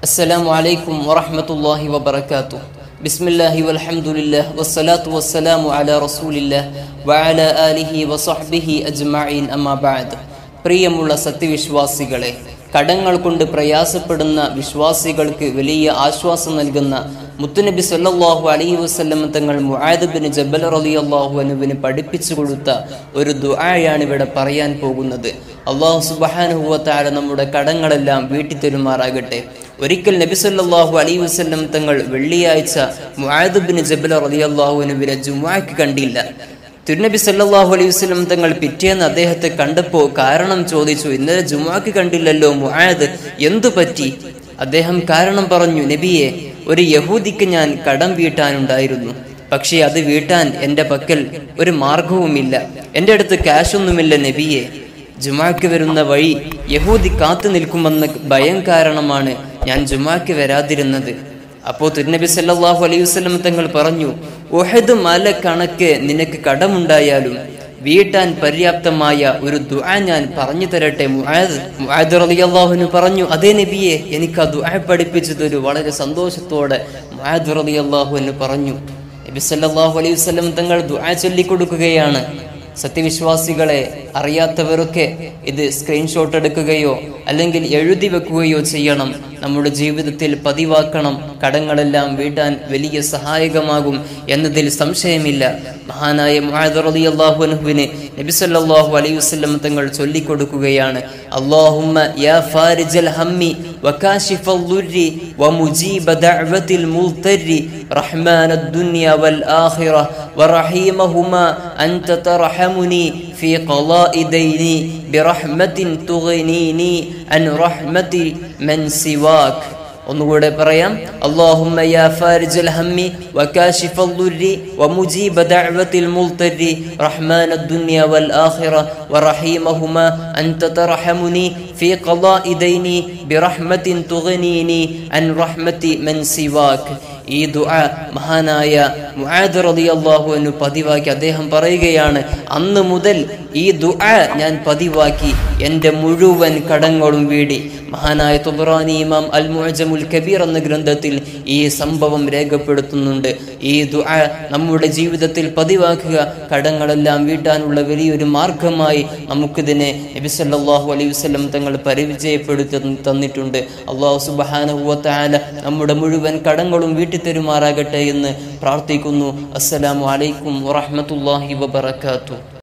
السلام عليكم ورحمة الله وبركاته. بسم الله والحمد لله والصلاة والسلام على رسول الله وعلى آله وصحبه أجمعين أما بعد. പ്രിയമുള്ള സത്യവിശ്വാസികളെ, കടങ്ങൾ കൊണ്ട് പ്രയാസപ്പെടുന്ന വിശ്വാസികൾക്ക് വലിയ ആശ്വാസം നൽകുന്ന മുത്തുനബി സല്ലല്ലാഹു അലൈഹി വസല്ലം തങ്ങൾ മുആദ് ബിൻ ജബൽ റളിയല്ലാഹു അൻഹുവിന് പഠിപ്പിച്ചു കൊടുത്ത ഒരു ദുആയാണ് ഇവിടെ പറയാൻ പോകുന്നത്. അല്ലാഹു സുബ്ഹാനഹു വ തആല നമ്മുടെ കടങ്ങളെല്ലാം വീട്ടി തരുമാറാകട്ടെ. ഒരിക്കൽ നബി സല്ലല്ലാഹു അലൈഹി വസല്ലം തങ്ങൾ വെള്ളിയാഴ്ച മുആദ് ബിൻ ജബൽ റളിയല്ലാഹു അൻഹുവിനെ ജുമുഅക്ക് കണ്ടില്ല. തിരുനബി സല്ലല്ലാഹു അലൈഹി വസല്ലം തങ്ങൾ പിറ്റേന്ന് അദ്ദേഹത്തെ കണ്ടപ്പോൾ കാരണം ചോദിച്ചു, ഇന്നലെ ജുമുഅക്ക് കണ്ടില്ലല്ലോ മുആദ്, എന്തു പറ്റി? അദ്ദേഹം കാരണം പറഞ്ഞു, നബിയെ, ഒരു യഹൂദിക്ക് ഞാൻ കടം വീട്ടാനുണ്ടായിരുന്നു. പക്ഷേ അത് വീട്ടാൻ എൻ്റെ പക്കൽ ഒരു മാർഗവുമില്ല. എൻ്റെ അടുത്ത് ക്യാഷൊന്നുമില്ല നബിയെ. ജുമുഅക്ക് വരുന്ന വഴി യഹൂദി കാത്തു നിൽക്കുമെന്ന ഭയം കാരണമാണ് ഞാൻ ജുമുഅക്ക് വരാതിരുന്നത്. അപ്പോൾ തിരുനബി സല്ലല്ലാഹു അലൈഹി വസല്ലം തങ്ങൾ പറഞ്ഞു, ഉഹദ് മല കണക്ക് നിനക്ക് കടമുണ്ടായാലും വീട്ടാൻ പര്യാപ്തമായ ഒരു ദുആ ഞാൻ പറഞ്ഞു തരട്ടെ മുആദ്? മുആദ് റളിയല്ലാഹു അൻഹു പറഞ്ഞു, അതേ നബിയെ, എനിക്ക് ആ ദുആ പഠിപ്പിച്ചു തരൂ. വളരെ സന്തോഷത്തോടെ മുആദ് റളിയല്ലാഹു അൻഹു പറഞ്ഞു. നബി സല്ലല്ലാഹു അലൈഹി വസല്ലം തങ്ങൾ ദുആ ചൊല്ലിക്കൊടുക്കുകയാണ്. സത്യവിശ്വാസികളെ, അറിയാത്തവരൊക്കെ ഇത് സ്ക്രീൻഷോട്ട് എടുക്കുകയോ അല്ലെങ്കിൽ എഴുതി വെക്കുകയോ ചെയ്യണം. നമ്മുടെ ജീവിതത്തിൽ പതിവാക്കണം. കടങ്ങളെല്ലാം വീട്ടാൻ വലിയ സഹായകമാകും എന്നതിൽ സംശയമില്ല. മഹാനായ മുആദ് റളിയല്ലാഹു അൻഹുവിനെ നബി സല്ലല്ലാഹു അലൈഹി വസല്ലം തങ്ങൾ ചൊല്ലിക്കൊടുക്കുകയാണ്, അല്ലാഹുമ്മ യാ ഫാരിജൽ ഹമ്മി വകാശിഫൽ ദുർരി വമുജീബ ദഅവതിൽ മുൽതരി റഹ്മാനദ് ദുനിയ വൽ ആഖിറ വറഹീമഹുമാ അൻത തർഹമുനി ഫീ ഖളാഇ ദൈനി ബിറഹ്മത്തിൻ തുഗ്നീനി അൻ റഹ്മതി മൻ സിവാക്. ഒന്നുകൂടെ പറയാം, അല്ലാഹുമ്മ യാ ഫാരിജൽ ഹമ്മി വകാശിഫൽ ദുർരി വമുജീബ ദഅവതിൽ മുൽതരി റഹ്മാനദ് ദുനിയ വൽ ആഖിറ വറഹീമഹുമാ അൻത തർഹമുനി ഫീ ഖളാഇ ദൈനി ബിറഹ്മത്തിൻ തുഗ്നീനി അൻ റഹ്മതി മൻ സിവാക്. ഈ ദുആ മഹാനായ മുആദ് റളിയല്ലാഹു അൻഹു പതിവാക്കി. അദ്ദേഹം പറയുകയാണ്, അന്ന് മുതൽ ഈ ദുആ ഞാൻ പതിവാക്കി, എൻ്റെ മുഴുവൻ കടങ്ങളും വീടി. മഹാനായ തുബ്റാനി ഇമാം അൽ മുഅ്ജമുൽ കബീർ എന്ന ഗ്രന്ഥത്തിൽ ഈ സംഭവം രേഖപ്പെടുത്തുന്നുണ്ട്. ഈ ദുആ നമ്മുടെ ജീവിതത്തിൽ പതിവാക്കുക. കടങ്ങളെല്ലാം വീട്ടാനുള്ള വലിയൊരു മാർഗമായി നമുക്കിതിനെ നബി സല്ലല്ലാഹു അലൈഹി വസല്ലം തങ്ങൾ പരിചയപ്പെടുത്തി തന്നിട്ടുണ്ട്. അല്ലാഹു സുബ്ഹാനഹു വ തആല നമ്മുടെ മുഴുവൻ കടങ്ങളും വീട്ടി തരുമാറാകട്ടെ എന്ന് പ്രാർത്ഥിക്കുന്നു. അസ്സലാമു അലൈക്കും വറഹ്മത്തുള്ളാഹി വബറകാതുഹു.